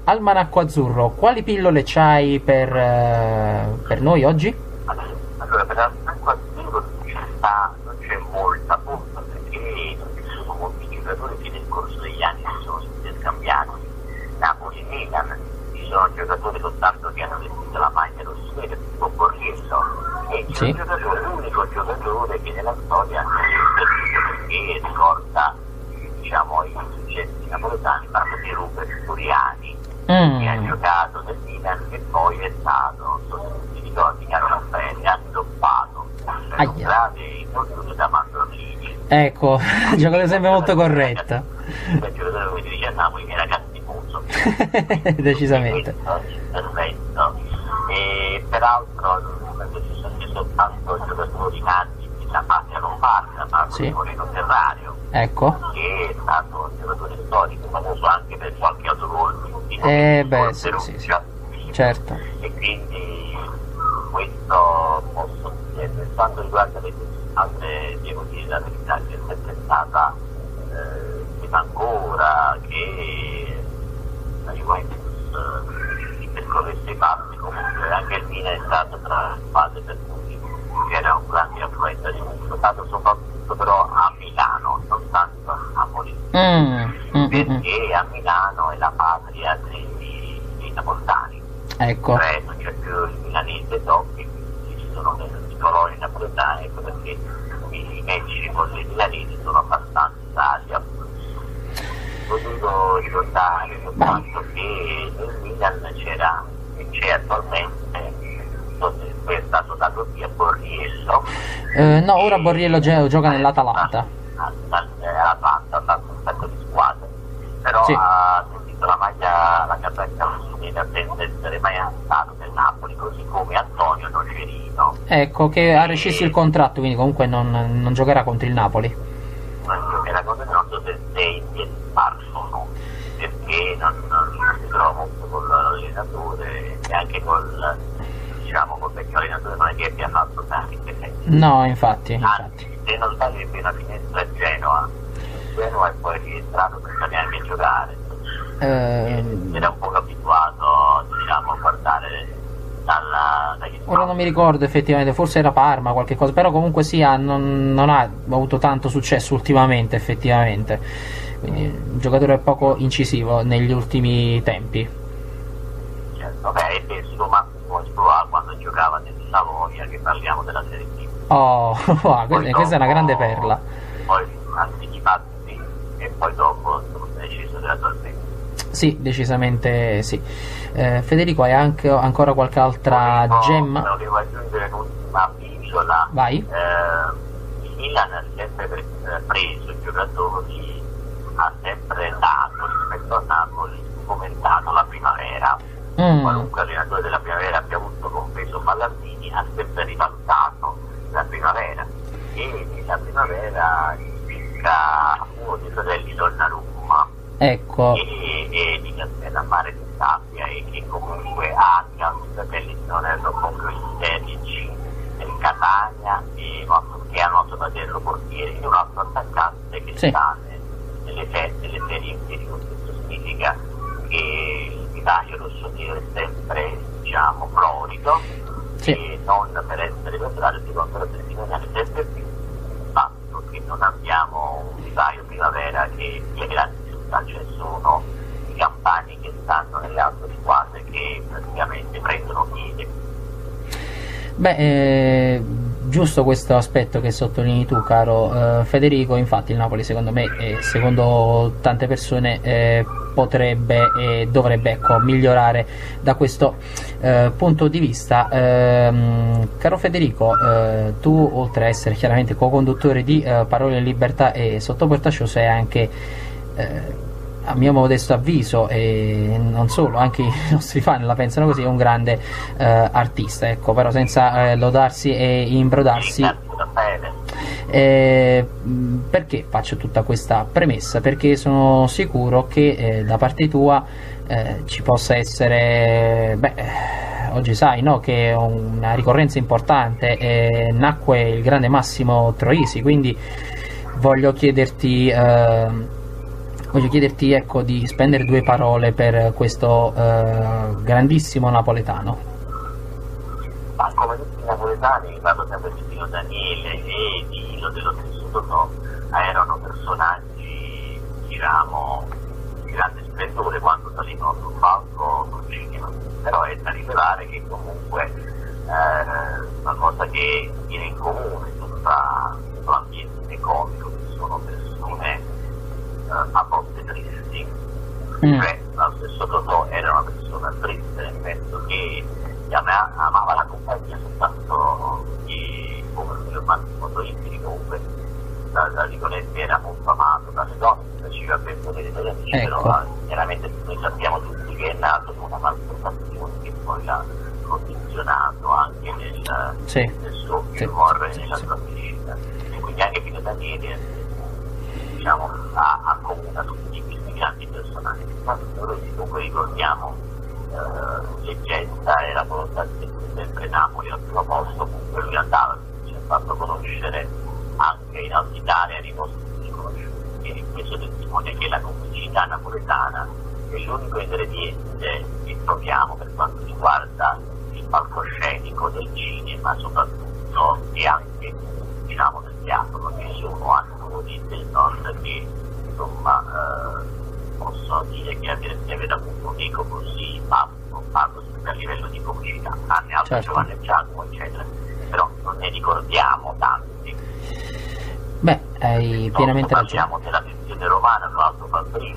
Almanacco Azzurro, quali pillole c'hai per noi oggi? Allora, per l'acqua azzurro non c'è molta bomba perché non ci sono molti giocatori che nel corso degli anni si sono scambiati. Napoli e Milan, ci sono giocatori soltanto che hanno vestito la maglia rossonera, tipo Borriello, e c'è un giocatore, l'unico giocatore che nella storia ha perduto perché ricorda, diciamo, i successi napoletani, parlo di Rupert Furiani, che ha giocato nel Milan e poi è stato, ti ricordi, Caro Raffaele, ha stoppato per un grave infortunio da Mandolini. Ecco, giocatore sempre molto corretto. Il giocatore, come ti dice a Napoli, che era cattivoso. Decisamente. Perfetto. E peraltro ci sono soltanto giocatori nati nella patria lombarda, ma Moreno Ferrario, ecco, che è stato un giocatore storico, famoso anche per qualche autogol. Sì, certo. E quindi questo posso dire. Per quanto riguarda le altre, devo dire la verità, che è sempre stata ancora che la Juventus si percorresse i passi, comunque anche il Milan è stato tra le fasi per cui c'era un grande affluenza di pubblico, stato soprattutto però a Milano, non tanto a Napoli, perché a Milano è la patria dei napoletani, ecco, non c'è più il milanese dopo, ci sono i coloni napoletani, ecco perché i match con i milanesi sono abbastanza potuto ricordare soltanto che nel Milan c'era e c'è attualmente, poi è stato dato via Borriello. No, ora Borriello gioca nell'Atalanta. L'Atalanta ha fatto un sacco di squadre, però ha sentito la maglia, la cappella rossonera senza essere mai stato del Napoli, così come Antonio Nocerino. Ecco, che ha rescisso il contratto, quindi comunque non giocherà contro il Napoli. Non giocherà contro il Napoli, non so se sei in parsono, perché non si trova molto con l'allenatore e anche col vecchio allenatore non è che abbia fatto tanti interventi. No, infatti. Anzi, se non sbaglio ebbe una finestra a Genoa e poi è rientrato senza neanche giocare. Era un po' abituato, a guardare dagli ora non mi ricordo effettivamente, forse era Parma, qualche cosa, però comunque sia non ha avuto tanto successo ultimamente effettivamente, quindi un giocatore poco incisivo negli ultimi tempi. Certo, ebbe il suo massimo esploit quando giocava nel Savoia, che parliamo della Serie B. Oh, questa è una grande perla. Poi anticipati e poi dopo è sceso gradualmente. Sì, decisamente sì. Federico, hai anche ancora qualche altra gemma? Volevo aggiungere un'ultima briciola. Vai. Il Milan ha sempre preso giocatori, ha sempre dato rispetto a Napoli, fomentato la primavera. Qualunque allenatore della primavera abbia avuto compreso Ballardini ha sempre rivalutato la primavera, e nella primavera spicca uno dei fratelli Donnarumma, ecco, e di Castellammare di Sabbia, e che comunque ha anche altri fratelli che non erano proprio in Serie C del Catania, che hanno altro fratello portiere e un altro attaccante che sta nelle serie inferiori. Questo significa che l'Italia rossonero è sempre, florido, e non per essere contrario si potrebbero testimoniare sempre più il fatto che non abbiamo un vivaio primavera che le grandi città, cioè sono i campani che stanno nelle altre squadre che praticamente prendono piede. Giusto questo aspetto che sottolinei tu, caro Federico. Infatti il Napoli, secondo me e secondo tante persone, potrebbe e dovrebbe migliorare da questo punto di vista. Caro Federico, tu, oltre a essere chiaramente co-conduttore di Parole in Libertà e Sotto Portashow, sei anche, a mio modesto avviso, e non solo, anche i nostri fan la pensano così, è un grande artista, ecco, però senza lodarsi e imbrodarsi. Perché faccio tutta questa premessa? Perché sono sicuro che da parte tua ci possa essere, oggi sai, no, che è una ricorrenza importante, nacque il grande Massimo Troisi, quindi voglio chiederti voglio chiederti, ecco, di spendere due parole per questo grandissimo napoletano. Ma come tutti i napoletani, parlo sempre di Pino Daniele e di dello stesso Totò, erano personaggi, diciamo, di grande splendore quando salivano sul palco sul cinema. Però è da rivelare che comunque una cosa che tiene in comune tutto l'ambiente comico, che sono persone a volte tristi. Cioè, lo stesso Totò era una persona triste, nel senso che amava la compagnia soltanto di Massimo Troisi, comunque tra virgolette era molto amato dalle donne, faceva ben vedere dagli amici, però chiaramente noi sappiamo tutti che è nato con una malformazione che poi l'ha condizionato anche nel suo humor e nella sua felicità. E quindi anche Pino Daniele, diciamo, accomuna tutti questi grandi personaggi. Noi comunque ricordiamo leggenda, era volontà sempre Napoli al primo posto, comunque lui andava, ci ha fatto conoscere anche in Alta Italia, nei posti riconosciuti, e questo testimonia che la complicità napoletana è l'unico ingrediente che troviamo per quanto riguarda il palcoscenico del cinema soprattutto, e anche, diciamo, del teatro, perché sono attori del nord che insomma possono dire che di aver avuto un eco così basso, parlo sempre a livello di comicità, tranne altri, Giovanni Giacomo eccetera, però non ne ricordiamo tanti. Beh, hai pienamente ragione. Parliamo della sezione romana, tra l'altro Fabrizio,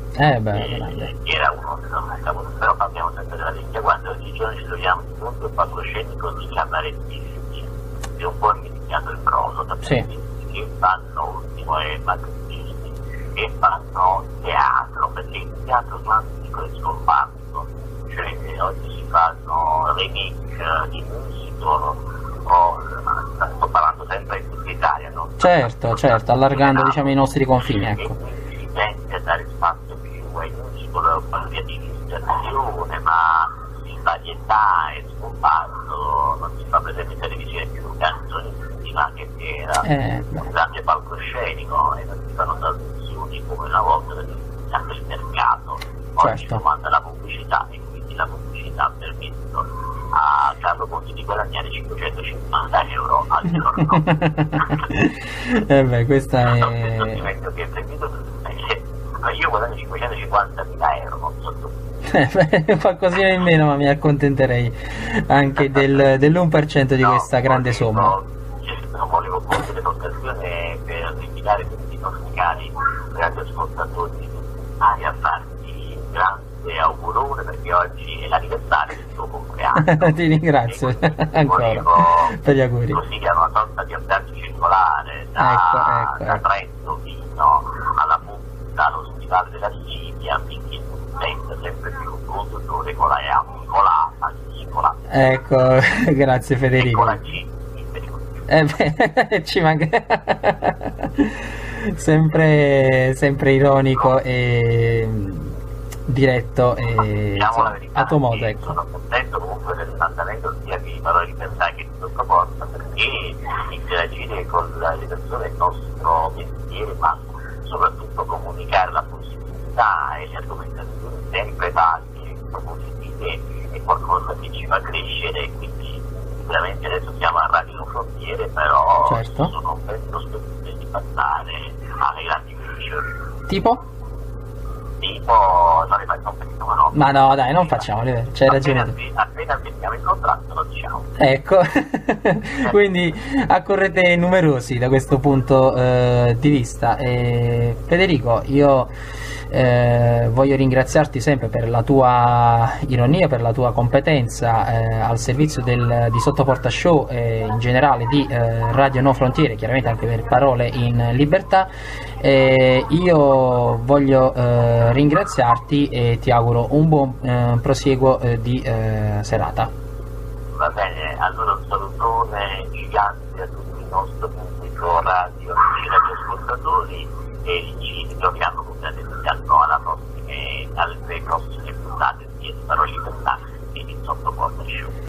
che era uno dei nostri capolavori, però parliamo sempre della vecchia guardia. Oggi giorno ci troviamo di fronte al palcoscenico di cabarettisti, che è un po' dimenticato il proso, che fanno ultimo e battutisti, che fanno teatro, perché il teatro classico è scomparso, cioè oggi si fanno remake di musical, sto parlando sempre in tutta Italia, no? Certo, allargando, diciamo, i nostri confini, ecco. E si tende a dare spazio più ai musical per via di illustrazione, ma in varietà è scomparso, non si fa presente in televisione più canzoni, ma che era un grande palcoscenico, e non si fanno traduzioni come una volta anche il mercato. Oggi comanda la pubblicità, e quindi la pubblicità ha permesso a Carlo Conti di guadagnare 550 euro al giorno. Questa è... Io guadagno 550.000 euro, non so tu. Qualcosina in meno, ma mi accontenterei anche dell'1% di questa grande somma. Non volevo cogliere l'occasione per invitare tutti i nostri cari grandi ascoltatori a farti un grande augurone, perché oggi è l'anniversario del tuo compleanno. Ti ringrazio ancora per gli auguri. Così che è una sorta di abbraccio circolare da Trento fino alla punta, allo stivale della Sicilia, affinché tu senta sempre più un conduttore con la agricola. Ecco, grazie Federico. Ci manca. sempre ironico e diretto e a tuo modo, ecco. Sono contento comunque dell'andamento sia di Parole di Libertà che di Sottoporta, perché interagire con le persone è il nostro mestiere, ma soprattutto comunicare la positività e le argomentazioni sempre valide, positive, è qualcosa che ci fa crescere, quindi sicuramente adesso siamo a Radio No Frontiere, però sono ben prospettive di passare alle grandi feature. Tipo? Non le facciamo perché no. Ma no, dai, non facciamole, c'hai ragione. Appena firmiamo il contratto lo diciamo. Ecco, quindi accorrete numerosi da questo punto di vista. Federico, io voglio ringraziarti sempre per la tua ironia, per la tua competenza al servizio di Sottoporta Show e in generale di Radio No Frontiere, chiaramente anche per Parole in Libertà. Io voglio ringraziarti e ti auguro un buon prosieguo di serata. Va bene, allora un salutone gigante a tutto il nostro pubblico radioascoltatori, e ci ritroviamo con grande entusiasmo alle prossime puntate di Parole in Libertà e di Sottoporta Show.